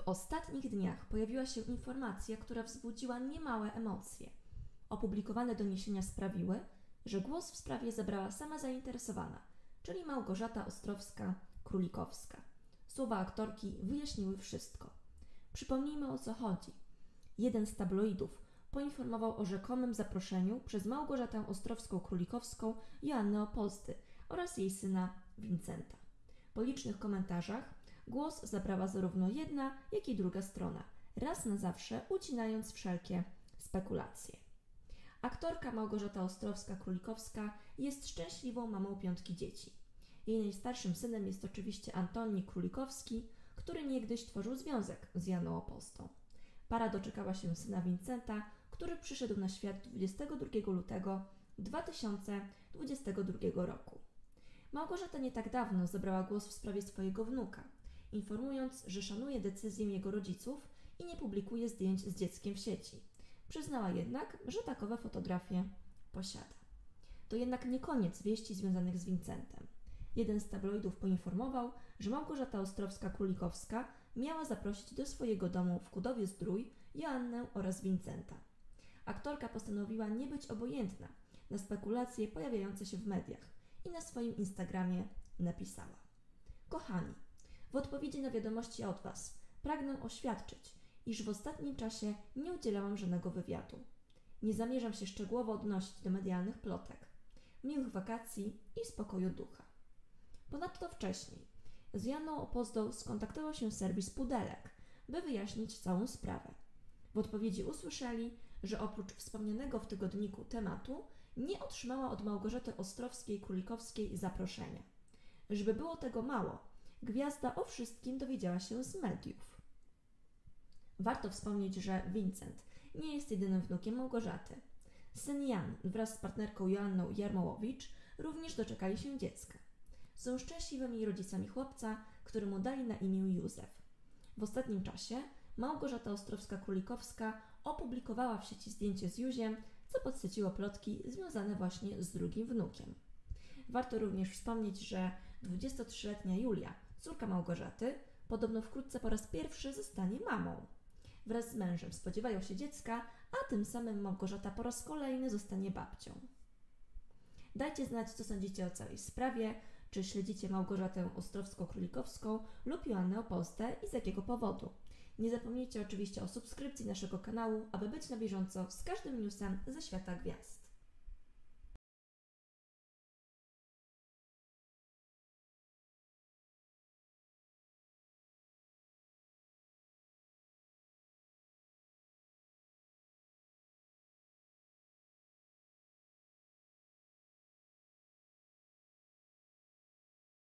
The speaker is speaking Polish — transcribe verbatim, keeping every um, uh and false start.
W ostatnich dniach pojawiła się informacja, która wzbudziła niemałe emocje. Opublikowane doniesienia sprawiły, że głos w sprawie zabrała sama zainteresowana, czyli Małgorzata Ostrowska-Królikowska. Słowa aktorki wyjaśniły wszystko. Przypomnijmy, o co chodzi. Jeden z tabloidów poinformował o rzekomym zaproszeniu przez Małgorzatę Ostrowską-Królikowską Joannę Opolsty oraz jej syna Wincenta. Po licznych komentarzach głos zabrała zarówno jedna, jak i druga strona, raz na zawsze ucinając wszelkie spekulacje. Aktorka Małgorzata Ostrowska-Królikowska jest szczęśliwą mamą piątki dzieci. Jej najstarszym synem jest oczywiście Antoni Królikowski, który niegdyś tworzył związek z Joanną Opolstą. Para doczekała się syna Wincenta, który przyszedł na świat dwudziestego drugiego lutego dwa tysiące dwudziestego drugiego roku. Małgorzata nie tak dawno zabrała głos w sprawie swojego wnuka, informując, że szanuje decyzję jego rodziców i nie publikuje zdjęć z dzieckiem w sieci. Przyznała jednak, że takowe fotografie posiada. To jednak nie koniec wieści związanych z Wincentem. Jeden z tabloidów poinformował, że Małgorzata Ostrowska-Królikowska miała zaprosić do swojego domu w Kudowie-Zdrój Joannę oraz Wincenta. Aktorka postanowiła nie być obojętna na spekulacje pojawiające się w mediach i na swoim Instagramie napisała: Kochani, w odpowiedzi na wiadomości od Was pragnę oświadczyć, iż w ostatnim czasie nie udzielałam żadnego wywiadu. Nie zamierzam się szczegółowo odnosić do medialnych plotek. Miłych wakacji i spokoju ducha. Ponadto wcześniej z Joanną Opolstą skontaktował się serwis Pudelek, by wyjaśnić całą sprawę. W odpowiedzi usłyszeli, że oprócz wspomnianego w tygodniku tematu nie otrzymała od Małgorzaty Ostrowskiej-Królikowskiej zaproszenia. Żeby było tego mało, gwiazda o wszystkim dowiedziała się z mediów. Warto wspomnieć, że Wincent nie jest jedynym wnukiem Małgorzaty. Syn Jan wraz z partnerką Joanną Jarmołowicz również doczekali się dziecka. Są szczęśliwymi rodzicami chłopca, któremu dali na imię Józef. W ostatnim czasie Małgorzata Ostrowska-Królikowska opublikowała w sieci zdjęcie z Józiem, co podsyciło plotki związane właśnie z drugim wnukiem. Warto również wspomnieć, że dwudziestotrzyletnia Julia, córka Małgorzaty, podobno wkrótce po raz pierwszy zostanie mamą. Wraz z mężem spodziewają się dziecka, a tym samym Małgorzata po raz kolejny zostanie babcią. Dajcie znać, co sądzicie o całej sprawie, czy śledzicie Małgorzatę Ostrowską-Królikowską lub Joannę Opolstę i z jakiego powodu. Nie zapomnijcie oczywiście o subskrypcji naszego kanału, aby być na bieżąco z każdym newsem ze świata gwiazd.